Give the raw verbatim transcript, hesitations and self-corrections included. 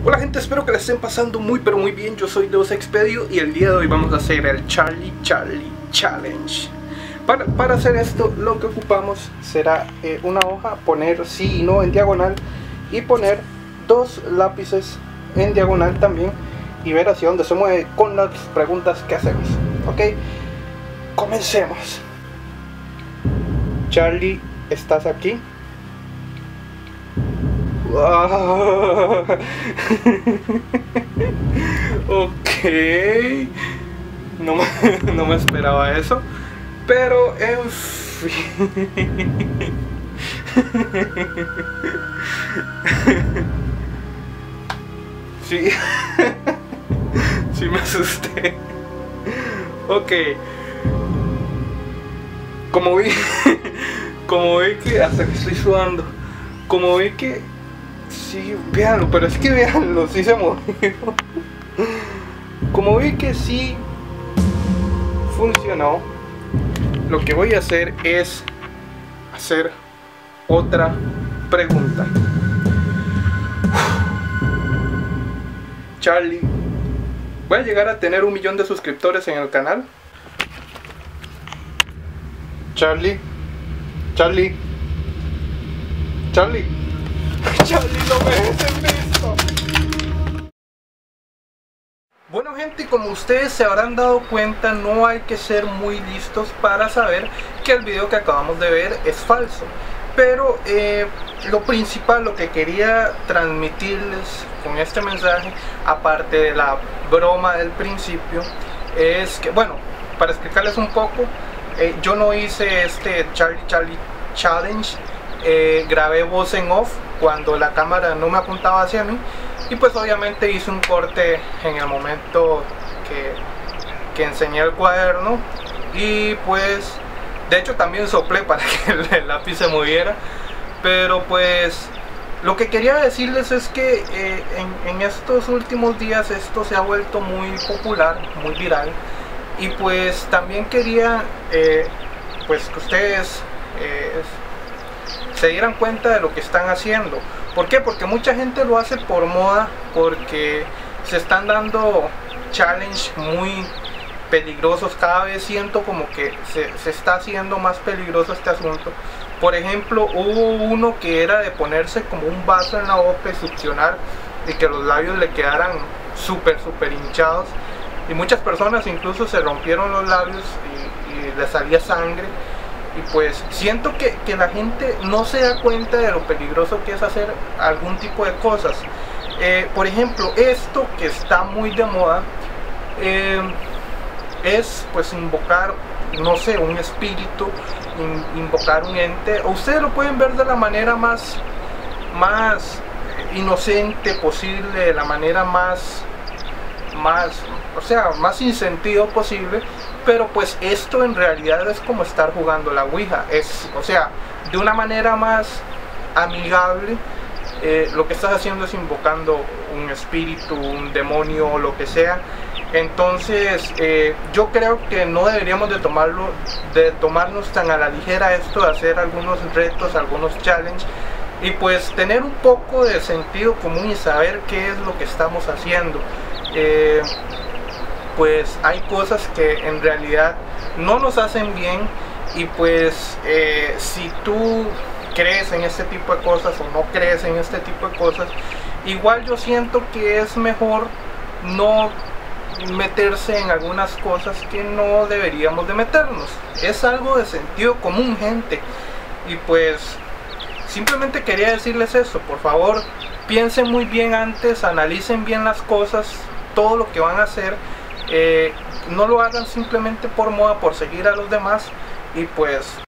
Hola gente, espero que la estén pasando muy pero muy bien. Yo soy Deus Expedio y el día de hoy vamos a hacer el Charlie Charlie Challenge. Para, para hacer esto lo que ocupamos será eh, una hoja, poner sí y no en diagonal y poner dos lápices en diagonal también y ver hacia dónde se mueve con las preguntas que hacemos. Ok, comencemos. Charlie, ¿estás aquí? Ok, no me, no me esperaba eso, pero en fin. Sí, sí me asusté. Ok, como vi, como vi que hasta que estoy sudando, como vi que sí, véanlo, pero es que véanlo, sí se movió. Como vi que sí funcionó, lo que voy a hacer es hacer otra pregunta. Charlie, ¿voy a llegar a tener un millón de suscriptores en el canal? Charlie, Charlie, Charlie. Charlie, no me dejes visto. Bueno gente, como ustedes se habrán dado cuenta, no hay que ser muy listos para saber que el video que acabamos de ver es falso. Pero eh, lo principal, lo que quería transmitirles con este mensaje, aparte de la broma del principio, es que, bueno, para explicarles un poco, eh, yo no hice este Charlie Charlie Challenge. Eh, grabé voz en off cuando la cámara no me apuntaba hacia mí y pues obviamente hice un corte en el momento que, que enseñé el cuaderno y pues de hecho también soplé para que el lápiz se moviera, pero pues lo que quería decirles es que eh, en, en estos últimos días esto se ha vuelto muy popular, muy viral, y pues también quería eh, pues que ustedes eh, se dieran cuenta de lo que están haciendo. ¿Por qué? Porque mucha gente lo hace por moda, porque se están dando challenge muy peligrosos. Cada vez siento como que se, se está haciendo más peligroso este asunto. Por ejemplo, hubo uno que era de ponerse como un vaso en la boca y succionar y que los labios le quedaran súper súper hinchados, y muchas personas incluso se rompieron los labios y, y les salía sangre. Y pues siento que, que la gente no se da cuenta de lo peligroso que es hacer algún tipo de cosas. Eh, por ejemplo, esto que está muy de moda eh, es pues invocar, no sé, un espíritu, in, invocar un ente. O ustedes lo pueden ver de la manera más, más inocente posible, de la manera más, más, o sea, más sin sentido posible. Pero pues esto en realidad es como estar jugando la Ouija, es, o sea, de una manera más amigable. Eh, lo que estás haciendo es invocando un espíritu, un demonio o lo que sea. Entonces eh, yo creo que no deberíamos de tomarlo, de tomarnos tan a la ligera esto de hacer algunos retos, algunos challenges, y pues tener un poco de sentido común y saber qué es lo que estamos haciendo. Eh, pues hay cosas que en realidad no nos hacen bien, y pues eh, si tú crees en este tipo de cosas o no crees en este tipo de cosas, igual yo siento que es mejor no meterse en algunas cosas que no deberíamos de meternos. Es algo de sentido común, gente, y pues simplemente quería decirles eso. Por favor, piensen muy bien antes, analicen bien las cosas, todo lo que van a hacer. Eh, no lo hagan simplemente por moda, por seguir a los demás, y pues